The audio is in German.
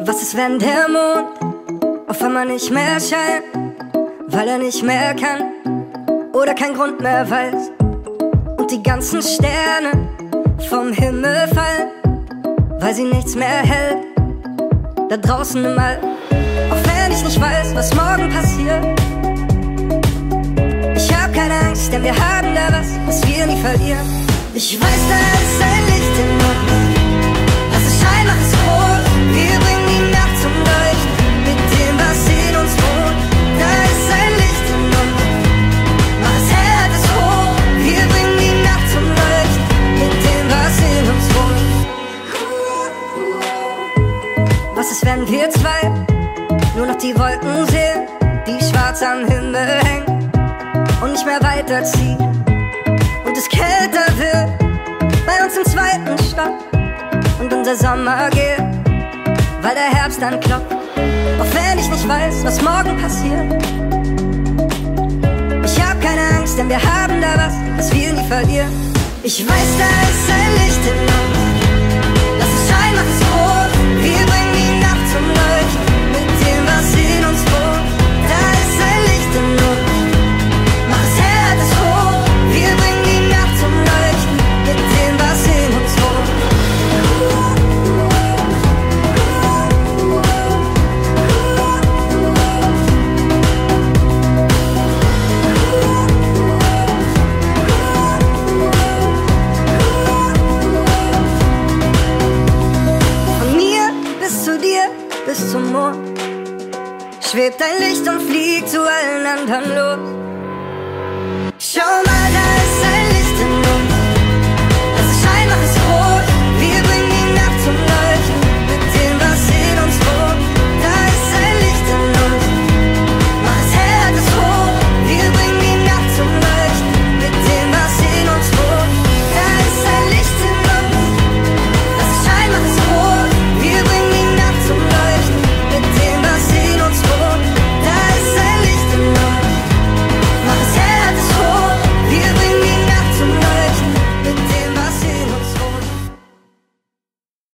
Was ist, wenn der Mond auf einmal nicht mehr scheint, weil er nicht mehr kann oder keinen Grund mehr weiß und die ganzen Sterne vom Himmel fallen, weil sie nichts mehr hält da draußen im All. Auch wenn ich nicht weiß, was morgen passiert, ich hab keine Angst, denn wir haben da was wir nie verlieren. Ich weiß, da ist ein Licht in uns, lass es scheinen, mach es groß. Wir bringen die Nacht zum Leuchten mit dem, was in uns wohnt. Da ist ein Licht in uns, mach es hell, halt es hoch. Wir bringen die Nacht zum Leuchten mit dem, was in uns wohnt. Was ist, wenn wir zwei nur noch die Wolken sehen, die schwarz am Himmel hängen und nicht mehr weiterziehen und es kälter wird bei uns im zweiten Stock und unser Sommer geht, weil der Herbst dann klopft. Auch wenn ich nicht weiß, was morgen passiert, ich hab keine Angst, denn wir haben da was wir nie verlieren. Ich weiß, da ist ein Licht in uns, lass es scheinen, mach es groß. Wir bringen die Nacht zum Leuchten mit dem, was in uns wohnt. Da ist ein Licht in uns, mach es hell, halt es hoch. Wir bringen die Nacht zum Leuchten mit dem, was in uns wohnt. Von mir bis zu dir, bis zum Mond schwebt ein Licht und fliegt zu allen anderen los. Schau mal.